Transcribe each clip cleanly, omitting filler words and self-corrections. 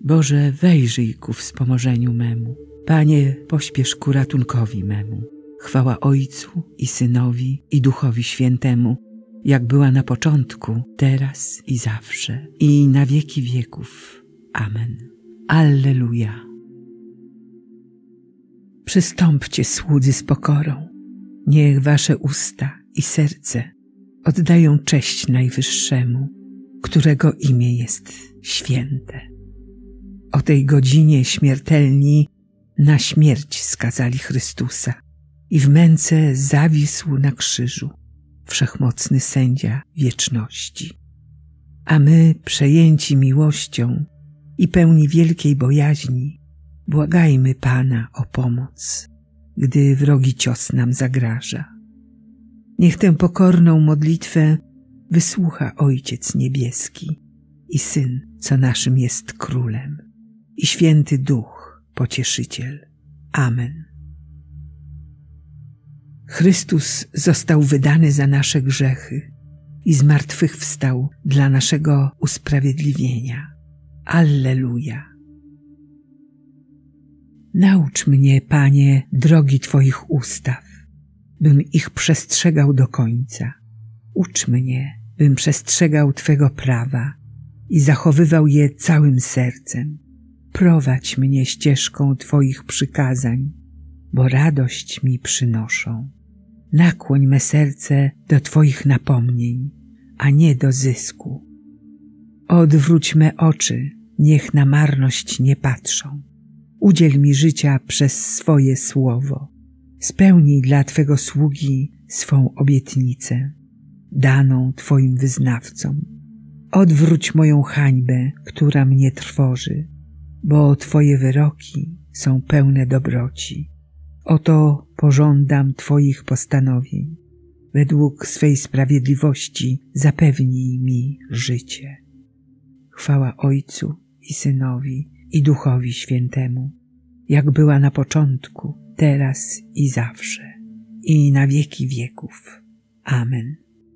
Boże, wejrzyj ku wspomożeniu memu. Panie, pośpiesz ku ratunkowi memu. Chwała Ojcu i Synowi i Duchowi Świętemu, jak była na początku, teraz i zawsze, i na wieki wieków. Amen. Alleluja. Przystąpcie, słudzy, z pokorą. Niech wasze usta i serce oddają cześć Najwyższemu, którego imię jest święte. O tej godzinie śmiertelni na śmierć skazali Chrystusa i w męce zawisł na krzyżu wszechmocny sędzia wieczności. A my, przejęci miłością i pełni wielkiej bojaźni, błagajmy Pana o pomoc, gdy wrogi cios nam zagraża. Niech tę pokorną modlitwę wysłucha Ojciec Niebieski i Syn, co naszym jest Królem, i Święty Duch, Pocieszyciel. Amen. Chrystus został wydany za nasze grzechy i zmartwychwstał dla naszego usprawiedliwienia. Alleluja. Naucz mnie, Panie, drogi Twoich ustaw, bym ich przestrzegał do końca. Ucz mnie, bym przestrzegał Twego prawa i zachowywał je całym sercem. Prowadź mnie ścieżką Twoich przykazań, bo radość mi przynoszą. Nakłoń me serce do Twoich napomnień, a nie do zysku. Odwróć me oczy, niech na marność nie patrzą. Udziel mi życia przez swoje słowo. Spełnij dla Twego sługi swą obietnicę, daną Twoim wyznawcom. Odwróć moją hańbę, która mnie trwoży, bo Twoje wyroki są pełne dobroci. Oto pożądam Twoich postanowień. Według swej sprawiedliwości zapewnij mi życie. Chwała Ojcu i Synowi i Duchowi Świętemu, jak była na początku, teraz i zawsze, i na wieki wieków. Amen.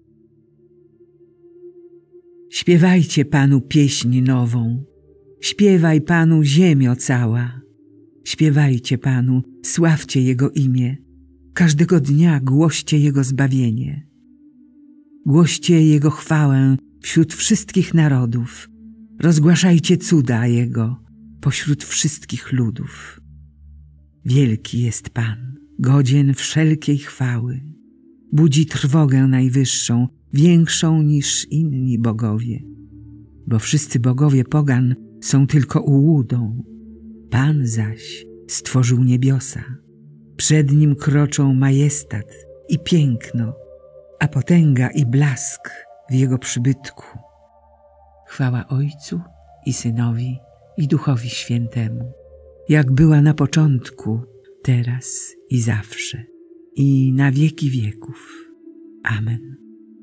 Śpiewajcie Panu pieśń nową. Śpiewaj Panu ziemio cała. Śpiewajcie Panu, sławcie Jego imię. Każdego dnia głoście Jego zbawienie. Głoście Jego chwałę wśród wszystkich narodów. Rozgłaszajcie cuda Jego pośród wszystkich ludów. Wielki jest Pan, godzien wszelkiej chwały. Budzi trwogę najwyższą, większą niż inni bogowie. Bo wszyscy bogowie pogan są tylko ułudą. Pan zaś stworzył niebiosa. Przed Nim kroczą majestat i piękno, a potęga i blask w Jego przybytku. Chwała Ojcu i Synowi i Duchowi Świętemu, jak była na początku, teraz i zawsze, i na wieki wieków. Amen.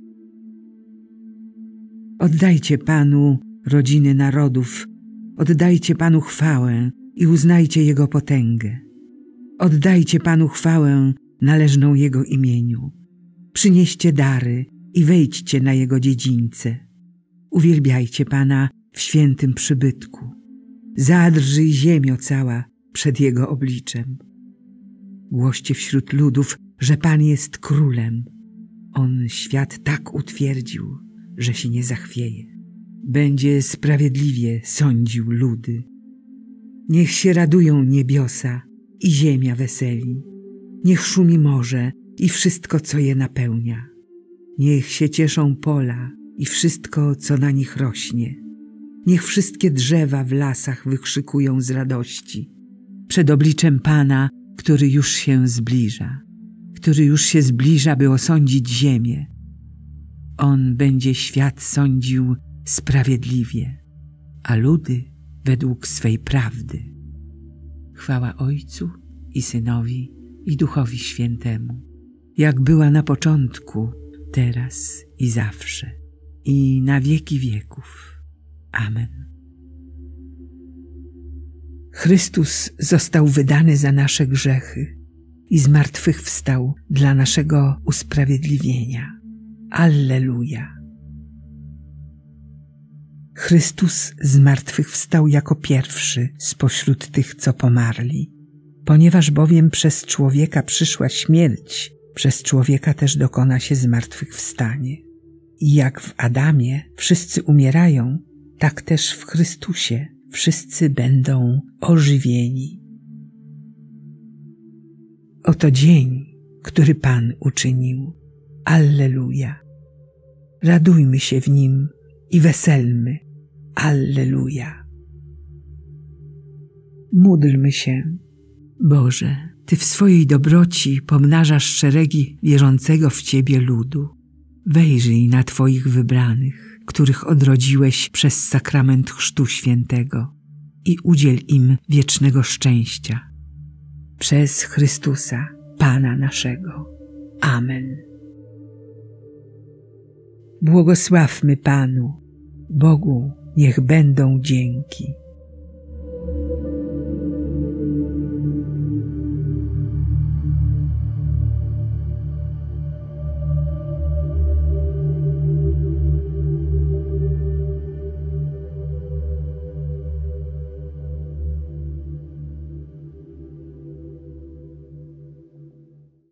Oddajcie Panu, rodziny narodów, oddajcie Panu chwałę i uznajcie Jego potęgę. Oddajcie Panu chwałę należną Jego imieniu. Przynieście dary i wejdźcie na Jego dziedzińce. Uwielbiajcie Pana w świętym przybytku. Zadrżyj ziemio cała przed Jego obliczem. Głoście wśród ludów, że Pan jest królem. On świat tak utwierdził, że się nie zachwieje. Będzie sprawiedliwie sądził ludy. Niech się radują niebiosa i ziemia weseli. Niech szumi morze i wszystko, co je napełnia. Niech się cieszą pola i wszystko, co na nich rośnie. Niech wszystkie drzewa w lasach wykrzykują z radości. Przed obliczem Pana, który już się zbliża, by osądzić ziemię. On będzie świat sądził sprawiedliwie, a ludy według swej prawdy. Chwała Ojcu i Synowi i Duchowi Świętemu, jak była na początku, teraz i zawsze, i na wieki wieków. Amen. Chrystus został wydany za nasze grzechy i zmartwychwstał dla naszego usprawiedliwienia. Alleluja. Chrystus zmartwychwstał jako pierwszy spośród tych, co pomarli. Ponieważ bowiem przez człowieka przyszła śmierć, przez człowieka też dokona się zmartwychwstanie. I jak w Adamie wszyscy umierają, tak też w Chrystusie wszyscy będą ożywieni. Oto dzień, który Pan uczynił. Alleluja. Radujmy się w nim i weselmy. Alleluja. Módlmy się. Boże, Ty w swojej dobroci pomnażasz szeregi wierzącego w Ciebie ludu. Wejrzyj na Twoich wybranych, których odrodziłeś przez sakrament Chrztu Świętego i udziel im wiecznego szczęścia. Przez Chrystusa, Pana naszego. Amen. Błogosławmy Panu, Bogu niech będą dzięki.